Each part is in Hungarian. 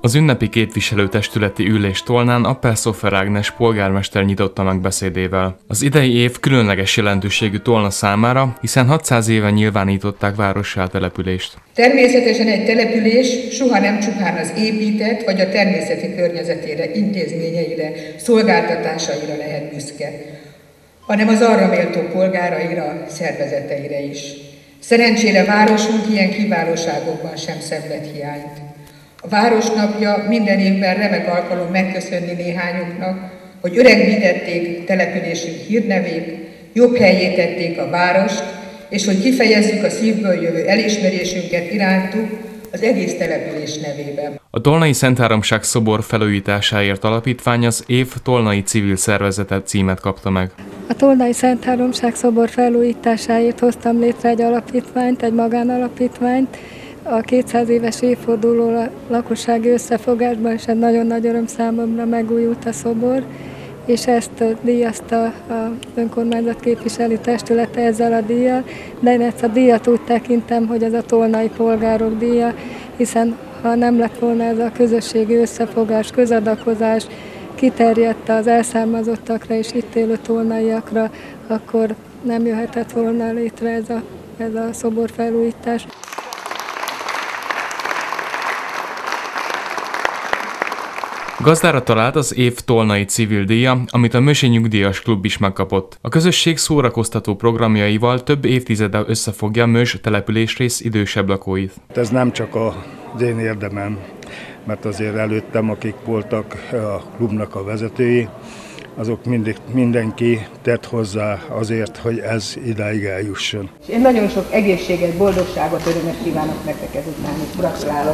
Az ünnepi képviselőtestületi ülés Tolnán Appel-Szoffer Ágnes polgármester nyitotta meg beszédével. Az idei év különleges jelentőségű Tolna számára, hiszen 600 éve nyilvánították várossá a települést. Természetesen egy település soha nem csupán az épített vagy a természeti környezetére, intézményeire, szolgáltatásaira lehet büszke, hanem az arra méltó polgáraira, szervezeteire is. Szerencsére városunk ilyen kiválóságokban sem szenved hiányt. A Városnapja minden évben remek alkalom megköszönni néhányuknak, hogy öregbítették településünk hírnevét, jobb helyé tették a várost, és hogy kifejezzük a szívből jövő elismerésünket irántuk az egész település nevében. A Tolnai Szentháromság szobor felújításáért alapítvány az év tolnai civil szervezete címet kapta meg. A Tolnai Szentháromság szobor felújításáért hoztam létre egy alapítványt, egy magánalapítványt. A 200 éves évforduló lakossági összefogásban is egy nagyon nagy öröm számomra megújult a szobor, és ezt díjazta az önkormányzat képviselő testülete ezzel a díjjal, de én ezt a díjat úgy tekintem, hogy ez a tolnai polgárok díja, hiszen ha nem lett volna ez a közösségi összefogás, közadakozás, kiterjedt az elszármazottakra és itt élő tolnaiakra, akkor nem jöhetett volna létre ez a szobor felújítás. Gazdára talált az év tolnai civil díja, amit a Mösi Nyugdíjas Klub is megkapott. A közösség szórakoztató programjaival több évtizede összefogja Mös településrész idősebb lakóit. Ez nem csak az én érdemem, mert azért előttem, akik voltak a klubnak a vezetői, azok mindenki tett hozzá azért, hogy ez idáig eljusson. Én nagyon sok egészséget, boldogságot, örömet kívánok nektek ezután, és gratulálok!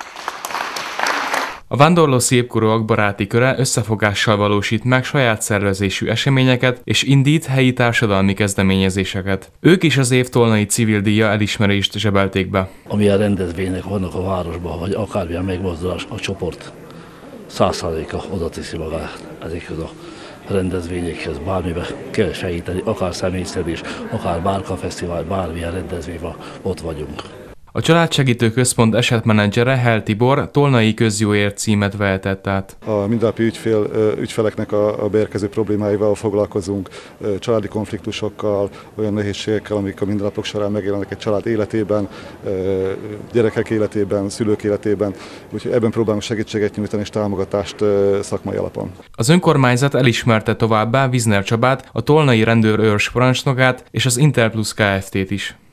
A Vándorló Szépkorúak baráti köre összefogással valósít meg saját szervezésű eseményeket és indít helyi társadalmi kezdeményezéseket. Ők is az év tolnai civil díja elismerést zsebelték be. Amilyen rendezvények vannak a városban, vagy akármilyen megmozdulás, a csoport 100%-a oda teszi magát ezekhez a rendezvényekhez, bármibe kell segíteni, akár személyszedés, akár bárkafesztivál, bármilyen rendezvényben ott vagyunk. A Családsegítő Központ esetmenedzsere Hell Tibor tolnai közjóért címet vehetett át. A mindennapi ügyfeleknek a beérkező problémáival foglalkozunk, családi konfliktusokkal, olyan nehézségekkel, amik a mindennapok során megjelennek egy család életében, gyerekek életében, szülők életében, úgyhogy ebben próbálunk segítséget nyújtani és támogatást szakmai alapon. Az önkormányzat elismerte továbbá Vizner Csabát, a tolnai rendőrőrs parancsnokát és az Interplus Kft-t is.